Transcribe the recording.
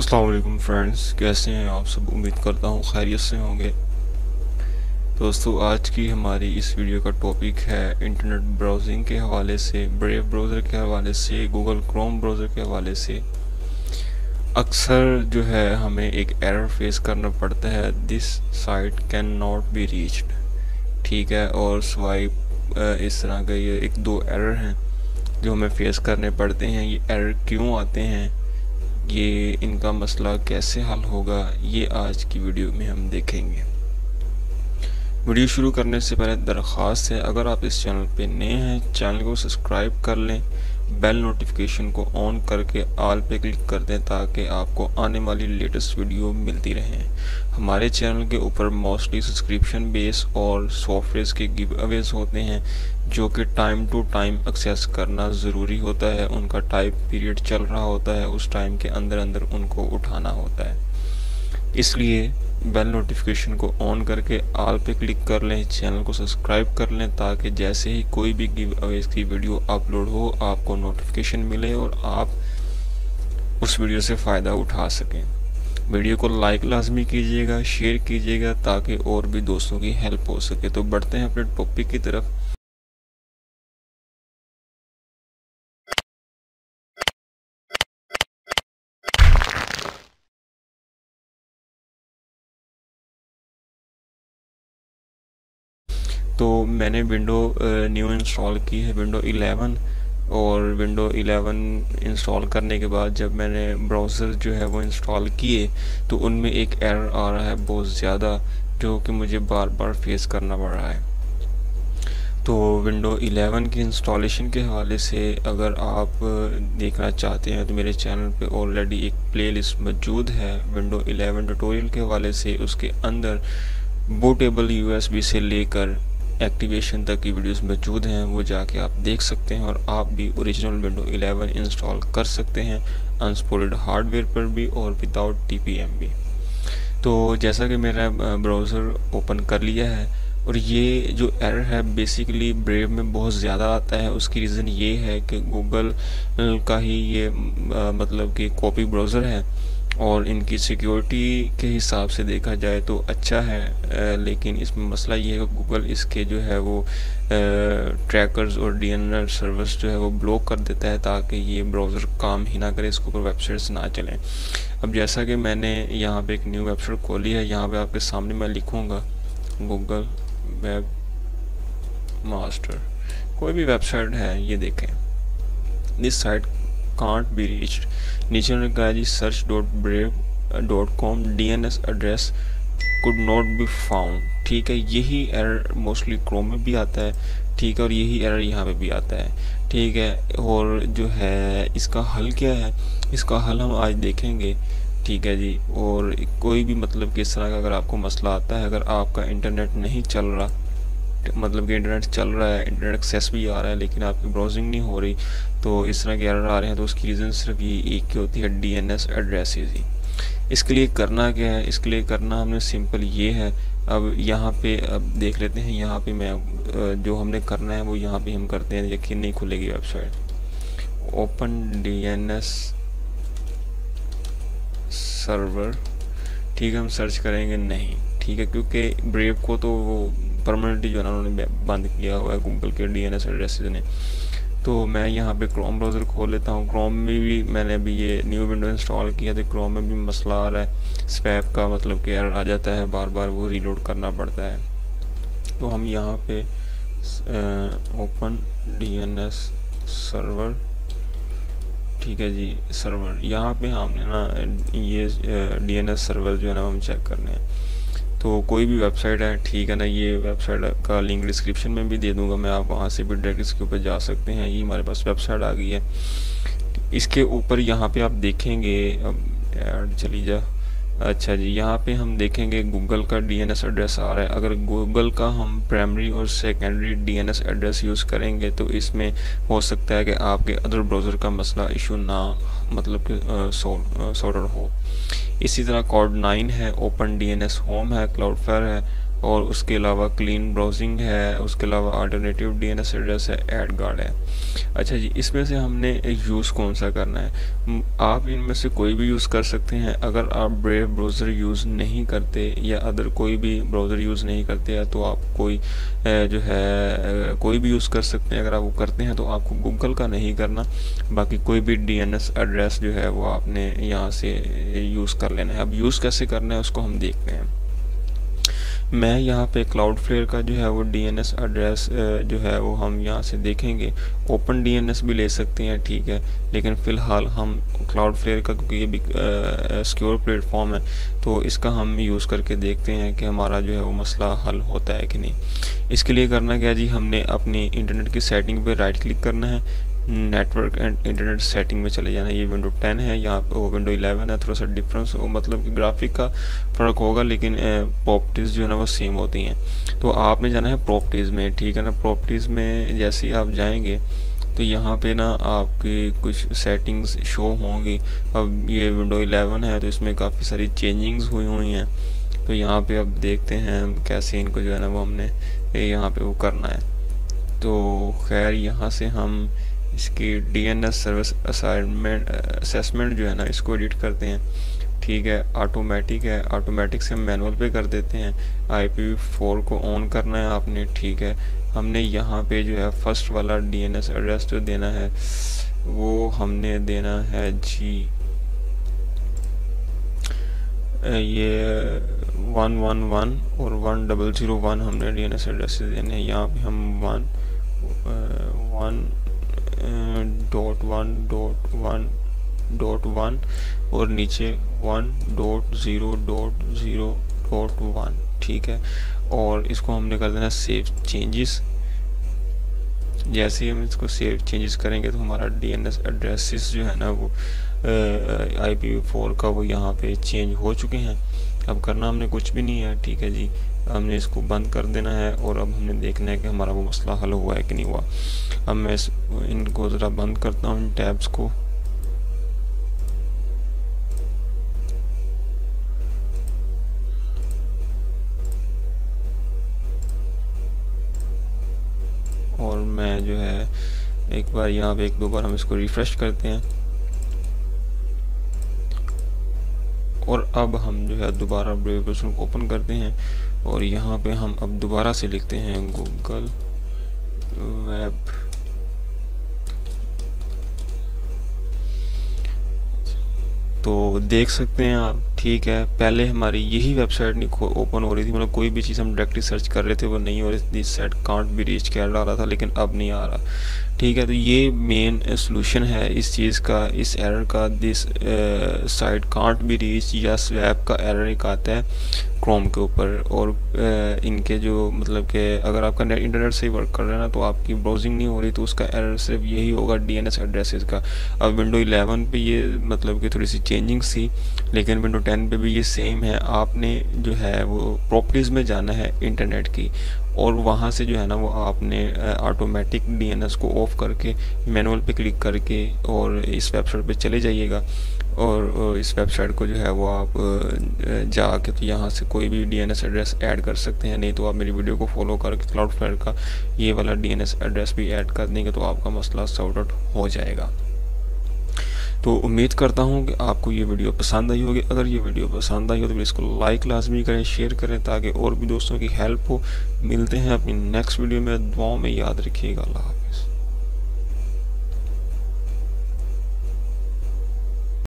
अस्सलाम वालेकुम फ्रेंड्स, कैसे हैं आप सब। उम्मीद करता हूँ खैरियत से होंगे। दोस्तों, आज की हमारी इस वीडियो का टॉपिक है इंटरनेट ब्राउजिंग के हवाले से, ब्रेव ब्राउज़र के हवाले से, गूगल क्रोम ब्राउज़र के हवाले से। अक्सर जो है हमें एक एरर फेस करना पड़ता है, this site can not be reached. ठीक है, और स्वाइप इस तरह के ये एक दो एरर हैं जो हमें फेस करने पड़ते हैं। ये एरर क्यों आते हैं, ये इनका मसला कैसे हल होगा, ये आज की वीडियो में हम देखेंगे। वीडियो शुरू करने से पहले दरख्वास्त है, अगर आप इस चैनल पे नए हैं, चैनल को सब्सक्राइब कर लें, बेल नोटिफिकेशन को ऑन करके ऑल पे क्लिक कर दें ताकि आपको आने वाली लेटेस्ट वीडियो मिलती रहे। हमारे चैनल के ऊपर मोस्टली सब्सक्रिप्शन बेस और सॉफ्टवेयर के गिव अवेज होते हैं जो कि टाइम टू टाइम एक्सेस करना ज़रूरी होता है। उनका टाइप पीरियड चल रहा होता है, उस टाइम के अंदर अंदर उनको उठाना होता है। इसलिए बेल नोटिफिकेशन को ऑन करके ऑल पे क्लिक कर लें, चैनल को सब्सक्राइब कर लें ताकि जैसे ही कोई भी गिव अवेज की वीडियो अपलोड हो आपको नोटिफिकेशन मिले और आप उस वीडियो से फ़ायदा उठा सकें। वीडियो को लाइक लाजमी कीजिएगा, शेयर कीजिएगा ताकि और भी दोस्तों की हेल्प हो सके। तो बढ़ते हैं अपने टॉपिक की तरफ। तो मैंने विंडो न्यू इंस्टॉल की है, विंडो 11। और विंडो 11 इंस्टॉल करने के बाद जब मैंने ब्राउज़र जो है वो इंस्टॉल किए तो उनमें एक एरर आ रहा है बहुत ज़्यादा, जो कि मुझे बार बार फेस करना पड़ रहा है। तो विंडो 11 की इंस्टॉलेशन के हवाले से अगर आप देखना चाहते हैं तो मेरे चैनल पे ऑलरेडी एक प्लेलिस्ट मौजूद है विंडो 11 ट्यूटोरियल के हवाले से। उसके अंदर बूटेबल यूएसबी से लेकर एक्टिवेशन तक की वीडियोस मौजूद हैं, वो जाके आप देख सकते हैं और आप भी ओरिजिनल विंडो 11 इंस्टॉल कर सकते हैं अनसपोर्टेड हार्डवेयर पर भी और विदाउट टीपीएम भी। तो जैसा कि मेरा ब्राउज़र ओपन कर लिया है और ये जो एरर है बेसिकली ब्रेव में बहुत ज़्यादा आता है। उसकी रीज़न ये है कि गूगल का ही ये मतलब कि कॉपी ब्राउज़र है और इनकी सिक्योरिटी के हिसाब से देखा जाए तो अच्छा है, लेकिन इसमें मसला ये है कि गूगल इसके जो है वो ट्रैकर्स और डीएनएस सर्वर्स जो है वो ब्लॉक कर देता है ताकि ये ब्राउज़र काम ही ना करे, इसके ऊपर वेबसाइट्स ना चलें। अब जैसा कि मैंने यहाँ पे एक न्यू वेबसाइट खोली है, यहाँ पे आपके सामने मैं लिखूँगा गूगल वेब मास्टर, कोई भी वेबसाइट है, ये देखें, this site can't be reached. नीचे उन्होंने कहा जी search.brave.com DNS address could not be found. ठीक है, यही एरर मोस्टली क्रोम में भी आता है, ठीक है, और यही एरर यहाँ पे भी आता है, ठीक है। और जो है इसका हल क्या है, इसका हल हम आज देखेंगे, ठीक है जी। और कोई भी मतलब कि इस तरह का अगर आपको मसला आता है, अगर आपका इंटरनेट नहीं चल रहा, मतलब कि इंटरनेट चल रहा है, इंटरनेट एक्सेस भी आ रहा है लेकिन आपकी ब्राउजिंग नहीं हो रही, तो इस तरह के एरर आ रहे हैं, तो उसकी रीज़न सिर्फ ये एक ही होती है, डीएनएस एड्रेसेस ही। इसके लिए करना क्या है, इसके लिए करना हमने सिंपल ये है। अब यहाँ पे अब देख लेते हैं, यहाँ पे मैं जो हमने करना है वो यहाँ पे हम करते हैं, यकीन नहीं खुलेगी वेबसाइट। ओपन डीएनएस सर्वर, ठीक है, हम सर्च करेंगे नहीं, ठीक है, क्योंकि ब्रेव को तो वो परमानेंटली जो है ना उन्होंने बंद किया हुआ है गूगल के डीएनएस एड्रेसेस ने। तो मैं यहाँ पे क्रोम ब्राउज़र खोल लेता हूँ। क्रोम में भी मैंने अभी ये न्यू विंडो इंस्टॉल किया तो क्रोम में भी मसला आ रहा है, स्पैम का मतलब कि एरर आ जाता है, बार बार वो रीलोड करना पड़ता है। तो हम यहाँ पे ओपन डीएनएस सर्वर, ठीक है जी, सर्वर, यहाँ पे हमने ना ये डीएनएस सर्वर जो है ना हम चेक करने हैं। तो कोई भी वेबसाइट है, ठीक है ना, ये वेबसाइट का लिंक डिस्क्रिप्शन में भी दे दूंगा मैं, आप वहाँ से भी डायरेक्ट इसके ऊपर जा सकते हैं। ये हमारे पास वेबसाइट आ गई है। इसके ऊपर यहाँ पे आप देखेंगे, अब ऐड चली जा, अच्छा जी, यहाँ पे हम देखेंगे गूगल का डीएनएस एड्रेस आ रहा है। अगर गूगल का हम प्राइमरी और सेकेंडरी डीएनएस एड्रेस यूज़ करेंगे तो इसमें हो सकता है कि आपके अदर ब्राउज़र का मसला इशू ना मतलब कि सॉर्ट आउट हो। इसी तरह कोड 9 है, ओपन डीएनएस होम है, क्लाउडफ्लायर है, और उसके अलावा क्लीन ब्राउजिंग है, उसके अलावा अल्टरनेटिव डीएनएस एड्रेस है, एडगार्ड है। अच्छा जी, इसमें से हमने यूज़ कौन सा करना है? आप इनमें से कोई भी यूज़ कर सकते हैं। अगर आप ब्रेव ब्राउज़र यूज़ नहीं करते या अदर कोई भी ब्राउज़र यूज़ नहीं करते हैं तो आप कोई जो है कोई भी यूज़ कर सकते हैं। अगर आप वो करते हैं तो आपको गूगल का नहीं करना, बाकी कोई भी DNS एड्रेस जो है वो आपने यहाँ से यूज़ कर लेना है। अब यूज़ कैसे करना है उसको हम देखते हैं। मैं यहाँ पे क्लाउडफ्लेयर का जो है वो DNS एड्रेस जो है वो हम यहाँ से देखेंगे। ओपन DNS भी ले सकते हैं, ठीक है, लेकिन फ़िलहाल हम क्लाउडफ्लेयर का, क्योंकि ये भी सिक्योर प्लेटफॉर्म है, तो इसका हम यूज़ करके देखते हैं कि हमारा जो है वो मसला हल होता है कि नहीं। इसके लिए करना क्या जी, हमने अपनी इंटरनेट की सेटिंग पे राइट क्लिक करना है, नेटवर्क एंड इंटरनेट सेटिंग में चले जाना है। ये विंडो 10 है, यहाँ पे वो विंडो 11 है। थोड़ा सा डिफरेंस हो, मतलब कि ग्राफिक का फ़र्क होगा, लेकिन प्रॉपर्टीज़ जो है ना वो सेम होती हैं। तो आपने जाना है प्रॉपर्टीज़ में, ठीक है ना। प्रॉपर्टीज़ में जैसे ही आप जाएंगे तो यहाँ पे ना आपकी कुछ सेटिंग्स शो होंगी। अब ये विंडो 11 है तो इसमें काफ़ी सारी चेंजिंग्स हुई हैं। तो यहाँ पे अब देखते हैं कैसे इनको जो है ना वो हमने यहाँ पे वो करना है। तो खैर यहाँ से हम इसकी DNS सर्विस असेसमेंट जो है ना इसको एडिट करते हैं, ठीक है। ऑटोमेटिक है, ऑटोमेटिक से हम मैनुअल पे कर देते हैं। IPv4 को ऑन करना है आपने, ठीक है। हमने यहाँ पे जो है फर्स्ट वाला DNS एड्रेस जो देना है वो हमने देना है जी ये 111 और 1001 हमने DNS एड्रेस देने हैं। यहाँ पे हम 1.1.1.1 और नीचे 1.0.0.1, ठीक है। और इसको हमने कर देना सेव चेंजेस। जैसे ही हम इसको सेव चेंजेस करेंगे तो हमारा DNS एड्रेसेस जो है ना वो IPv4 का वो यहाँ पे चेंज हो चुके हैं। अब करना हमने कुछ भी नहीं है, ठीक है जी। हमने इसको बंद कर देना है और अब हमने देखना है कि हमारा वो मसला हल हुआ है कि नहीं हुआ। अब मैं इनको ज़रा बंद करता हूँ, इन टैब्स को। और मैं जो है एक बार यहाँ पे 1-2 बार हम इसको रिफ्रेश करते हैं और अब हम जो है दोबारा ब्राउज़र को ओपन करते हैं और यहाँ पे हम अब दोबारा से लिखते हैं गूगल वेब। तो देख सकते हैं आप, ठीक है। पहले हमारी यही वेबसाइट नहीं ओपन हो रही थी, मतलब कोई भी चीज़ हम डायरेक्टली सर्च कर रहे थे वो नहीं हो रही थी। This site can't be reach कह रहा था, लेकिन अब नहीं आ रहा, ठीक है। तो ये मेन सोल्यूशन है इस चीज़ का, इस एरर का। This site can't be reach या स्वैप का एरर एक आता है क्रोम के ऊपर। और इनके जो मतलब कि अगर आपका नेट इंटरनेट से ही वर्क कर रहा है ना तो आपकी ब्राउजिंग नहीं हो रही, तो उसका एरर सिर्फ यही होगा DNS एड्रेसेस का। अब विंडो 11 पे ये मतलब कि थोड़ी सी चेंजिंग थी, लेकिन विंडो 10 पे भी ये सेम है। आपने जो है वो प्रॉपर्टीज़ में जाना है इंटरनेट की, और वहाँ से जो है ना वो आपने ऑटोमेटिक DNS को ऑफ करके मैनुअल पे क्लिक करके और इस वेबसाइट पे चले जाइएगा। और इस वेबसाइट को जो है वो आप जाके तो यहाँ से कोई भी DNS एड्रेस ऐड कर सकते हैं। नहीं तो आप मेरी वीडियो को फॉलो करके क्लाउडफ्लेयर का ये वाला DNS एड्रेस भी ऐड कर देंगे तो आपका मसला सॉर्ट आउट हो जाएगा। तो उम्मीद करता हूँ कि आपको ये वीडियो पसंद आई होगी। अगर ये वीडियो पसंद आई हो तो प्लीज़ इसको लाइक लाजमी करें, शेयर करें ताकि और भी दोस्तों की हेल्प हो। मिलते हैं अपनी नेक्स्ट वीडियो में, दुआओं में याद रखिएगा। अल्लाह।